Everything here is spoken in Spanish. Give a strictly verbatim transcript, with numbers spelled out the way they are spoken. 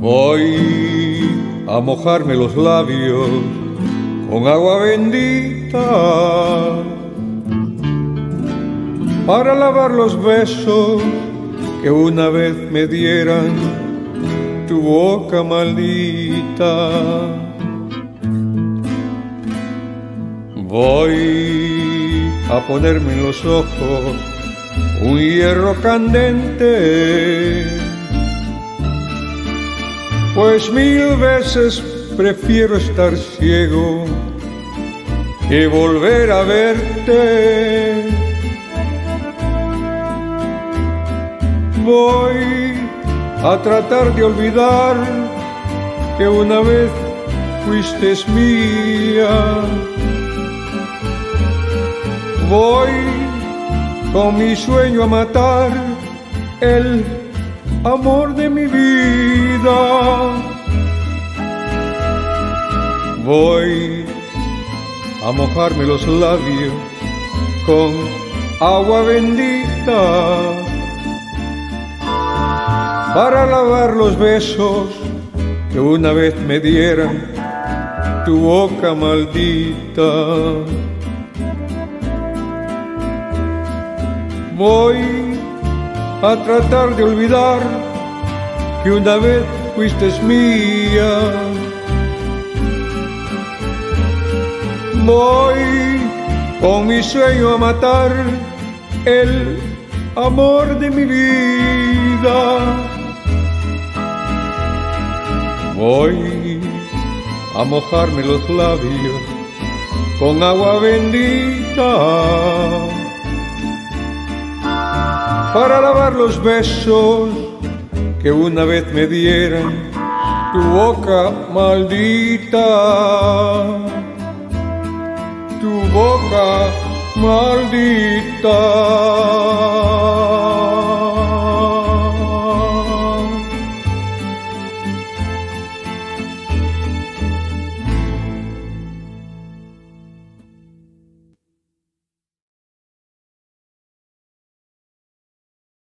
Voy a mojarme los labios con agua bendita para lavar los besos que una vez me dieran tu boca maldita. Voy a ponerme en los ojos un hierro candente, pues mil veces prefiero estar ciego que volver a verte. Voy a tratar de olvidar que una vez fuiste mía. Voy con mi sueño a matar el amor de mi vida. Voy a mojarme los labios con agua bendita para lavar los besos que una vez me dieran tu boca maldita. Voy a tratar de olvidar que una vez fuiste mía. Voy con mi sueño a matar el amor de mi vida. Voy a mojarme los labios con agua bendita para lavar los besos que una vez me dieran tu boca maldita, tu boca maldita.